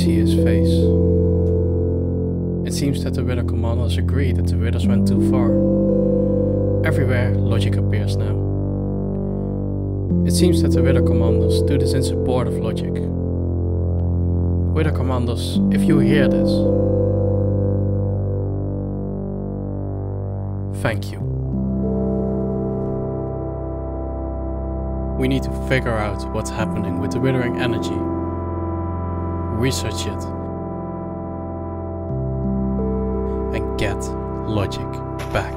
see his face. It seems that the Wither Commandos agree that the Withers went too far. Everywhere logic appears now. It seems that the Wither Commandos do this in support of logic. Wither Commandos, if you hear this, thank you. We need to figure out what's happening with the withering energy. Research it. And get logic back.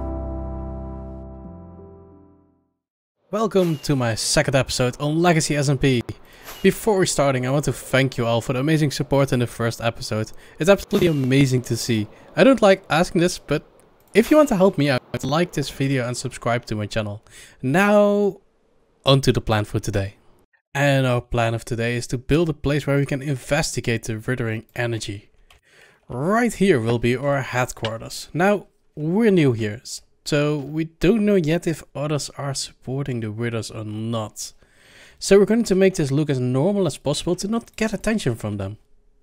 Welcome to my second episode on Legacy SMP. Before starting, I want to thank you all for the amazing support in the first episode. It's absolutely amazing to see. I don't like asking this, but if you want to help me out, like this video and subscribe to my channel. Now, on to the plan for today. And our plan of today is to build a place where we can investigate the withering energy. Right here will be our headquarters. Now, we're new here, so we don't know yet if others are supporting the withers or not. So we're going to make this look as normal as possible to not get attention from them.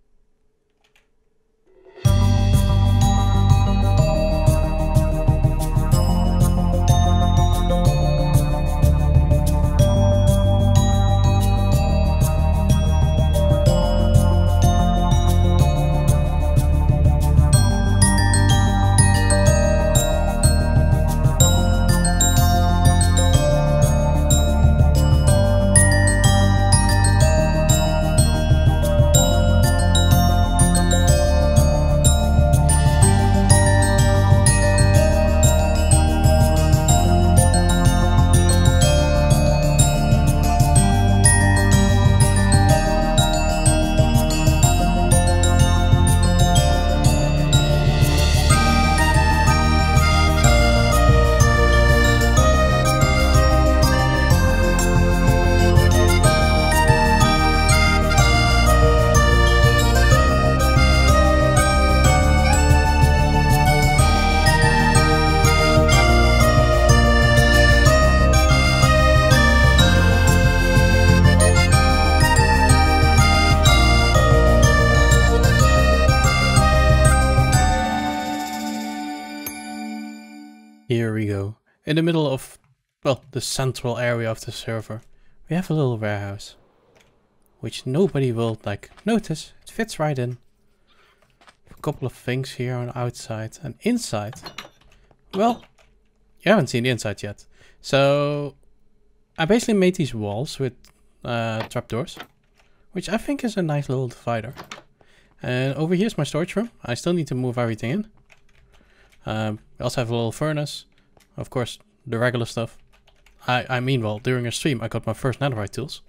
Here we go. In the middle of, well, the central area of the server, we have a little warehouse. Which nobody will, notice. It fits right in. A couple of things here on the outside. And inside, well, you haven't seen the inside yet. So, I basically made these walls with trapdoors. Which I think is a nice little divider. And over here's my storage room. I still need to move everything in. We also have a little furnace, of course, the regular stuff. I mean, well, during a stream I got my first netherite tools.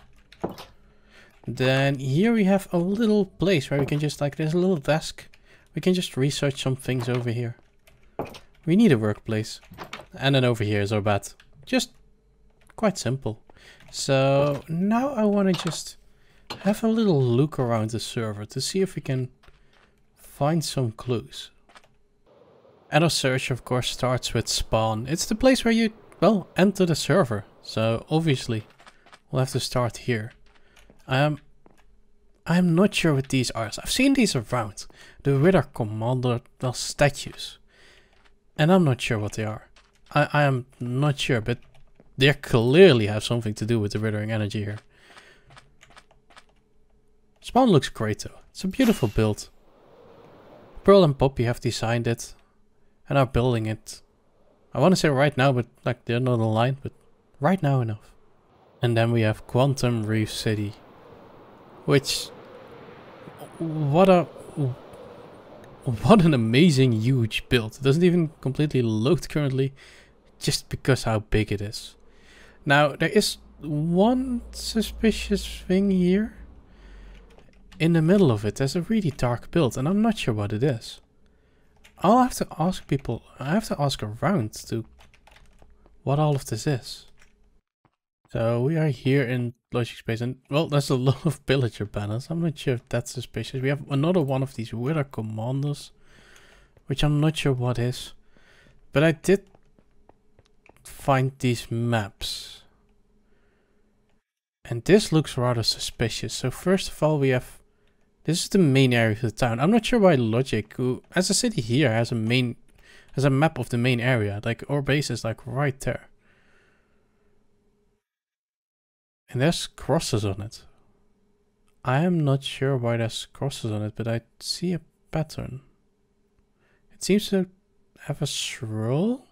Then here we have a little place where we can just, there's a little desk. We can just research some things over here. We need a workplace. And then over here is our bed. Just quite simple. So now I want to just have a little look around the server to see if we can find some clues. And our search, of course, starts with spawn. It's the place where you, well, enter the server. So obviously, we'll have to start here. I'm not sure what these are. I've seen these around. The Wither Commander statues. And I'm not sure what they are. I am not sure, but they clearly have something to do with the withering energy here. Spawn looks great though. It's a beautiful build. Pearl and Poppy have designed it. And are building it. I want to say right now, but they're not online, but right now enough. And then we have Quantum Reef City. Which, what an amazing huge build. It doesn't even completely load currently, just because how big it is. Now there is one suspicious thing here. In the middle of it there's a really dark build and I'm not sure what it is. I'll have to ask people, I have to ask around to what all of this is. So we are here in Logic Space and, well, there's a lot of pillager banners. I'm not sure if that's suspicious. We have another one of these Wither Commandos, which I'm not sure what is. But I did find these maps. And this looks rather suspicious. So first of all we have This is the main area of the town. I'm not sure why Logic, who as a city here, has a map of the main area. Like our base is like right there. And there's crosses on it. I am not sure why there's crosses on it, but I see a pattern. It seems to have a scroll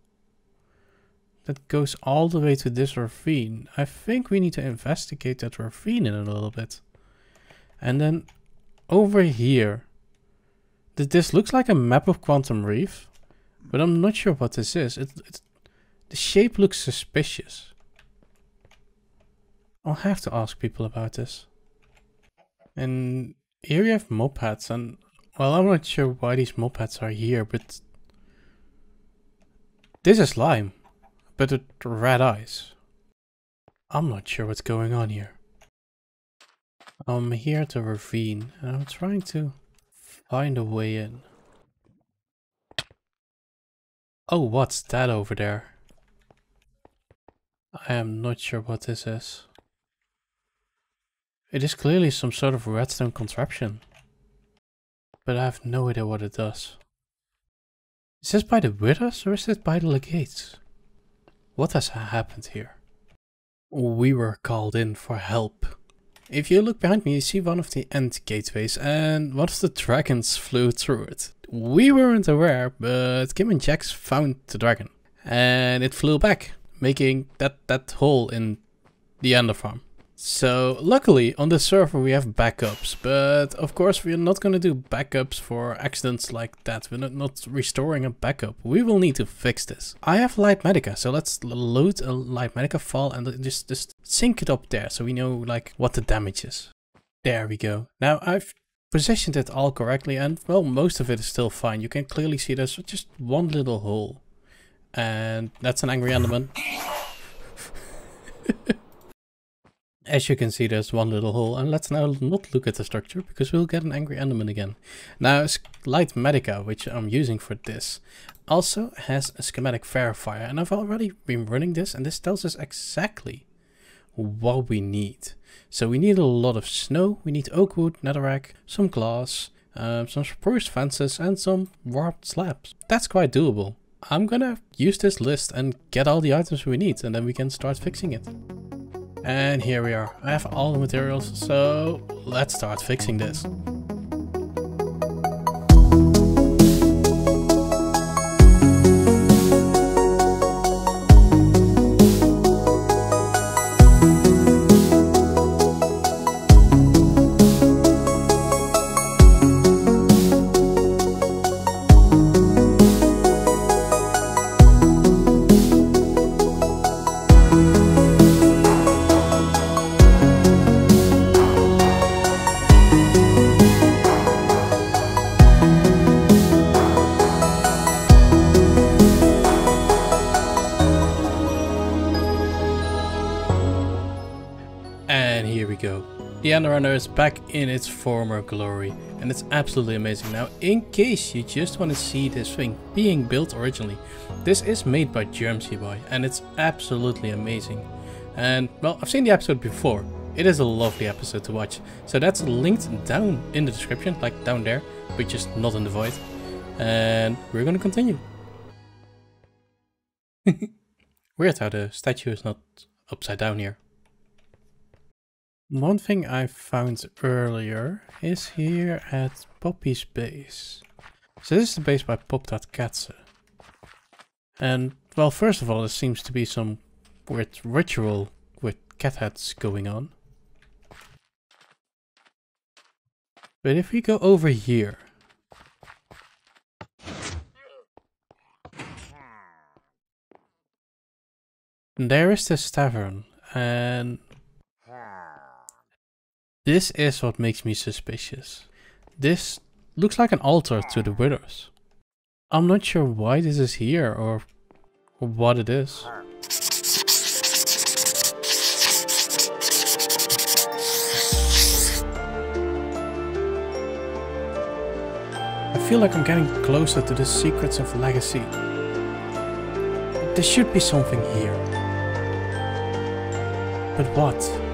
that goes all the way to this ravine. I think we need to investigate that ravine in a little bit. And then over here, this looks like a map of Quantum Reef, but I'm not sure what this is. The shape looks suspicious. I'll have to ask people about this. And here you have mopeds, and well, I'm not sure why these mopeds are here, but this is Lime, but with red eyes. I'm not sure what's going on here. I'm here at the ravine, and I'm trying to find a way in. Oh, what's that over there? I am not sure what this is. It is clearly some sort of redstone contraption, but I have no idea what it does. Is this by the withers or is this by the legates? What has happened here? We were called in for help. If you look behind me, you see one of the end gateways, and one of the dragons flew through it. We weren't aware, but Kim and Jax found the dragon, and it flew back, making that hole in the Ender farm. So luckily on the server we have backups, but of course we are not going to do backups for accidents like that. We're not restoring a backup. We will need to fix this. I have Lightmedica, so let's load a Lightmedica file and just sync it up there so we know like what the damage is. There we go. Now I've positioned it all correctly, and well, most of it is still fine. You can clearly see there's just one little hole, and that's an angry Enderman. As you can see, there's one little hole, and let's now not look at the structure because we'll get an angry Enderman again. Now, Lightmedica, which I'm using for this, also has a schematic verifier, and I've already been running this, and this tells us exactly what we need. So we need a lot of snow, we need oak wood, netherrack, some glass, some spruce fences, and some warped slabs. That's quite doable. I'm gonna use this list and get all the items we need, and then we can start fixing it. And here we are. I have all the materials, so let's start fixing this. And here we go. The Ender Runner is back in its former glory, and it's absolutely amazing. Now, in case you just want to see this thing being built originally, this is made by Germsy and it's absolutely amazing. And well, I've seen the episode before. It is a lovely episode to watch. So that's linked down in the description, like down there, but just not in the void. And we're gonna continue. Weird how the statue is not upside down here. One thing I found earlier is here at Poppy's base. So this is the base by Pop.Katze. And well, first of all, there seems to be some weird ritual with cat heads going on. But if we go over here, there is this tavern, and this is what makes me suspicious. This looks like an altar to the withers. I'm not sure why this is here or what it is. I feel like I'm getting closer to the secrets of Legacy. There should be something here. But what?